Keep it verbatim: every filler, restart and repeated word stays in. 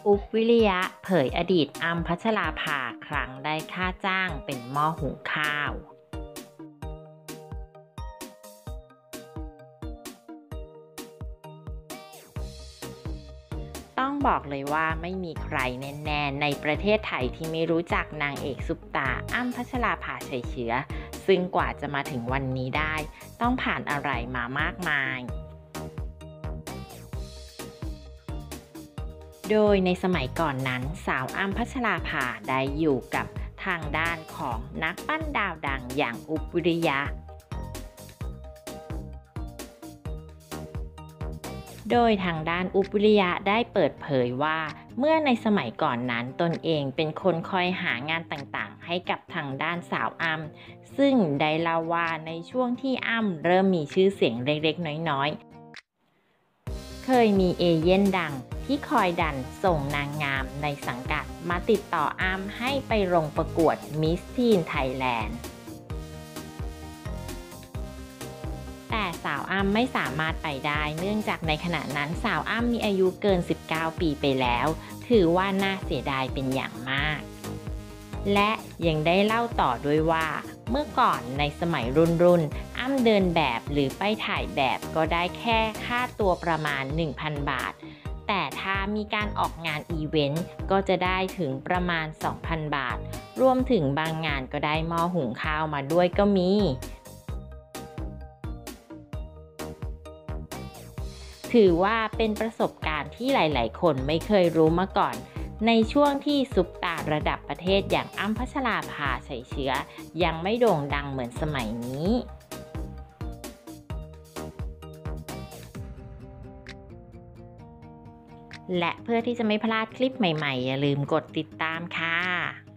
อุ๊บวิริยะเผยอดีตอ้ำพัชราภาครั้งได้ค่าจ้างเป็นหม้อหุงข้าว ต้องบอกเลยว่าไม่มีใครแน่ๆในประเทศไทยที่ไม่รู้จักนางเอกซุปตาอ้ำพัชราภาชัยเชื้อซึ่งกว่าจะมาถึงวันนี้ได้ต้องผ่านอะไรมามากมาย โดยในสมัยก่อนนั้นสาวอ้ำพัชราภาได้อยู่กับทางด้านของนักปั้นดาวดังอย่างอุ๊บวิริยะ โดยทางด้านอุ๊บวิริยะได้เปิดเผยว่าเมื่อในสมัยก่อนนั้นตนเองเป็นคนคอยหางานต่างๆให้กับทางด้านสาวอ้ำซึ่งได้เล่าว่าในช่วงที่อ้ำเริ่มมีชื่อเสียงเล็กๆน้อยๆเคยมีเอเย่นดังที่คอยดันส่งนางงามในสังกัดมาติดต่ออ้ำให้ไปลงประกวดมิสทีนไทยแลนด์ แต่สาวอ้ำไม่สามารถไปได้เนื่องจากในขณะนั้นสาวอ้ำมีอายุเกินสิบเก้าปีไปแล้วถือว่าน่าเสียดายเป็นอย่างมากและยังได้เล่าต่อด้วยว่าเมื่อก่อนในสมัยรุ่นรุ่นอ้ำเดินแบบหรือไปถ่ายแบบก็ได้แค่ค่าตัวประมาณ หนึ่งพัน บาทแต่ถ้ามีการออกงานอีเวนต์ก็จะได้ถึงประมาณ สองพัน บาทรวมถึงบางงานก็ได้หม้อหุงข้าวมาด้วยก็มีถือว่าเป็นประสบการณ์ที่หลายๆคนไม่เคยรู้มาก่อนในช่วงที่ซุปตาระดับประเทศอย่างอ้ำพัชราภาชัยเชื้อยังไม่โด่งดังเหมือนสมัยนี้และเพื่อที่จะไม่พลาดคลิปใหม่ๆอย่าลืมกดติดตามค่ะ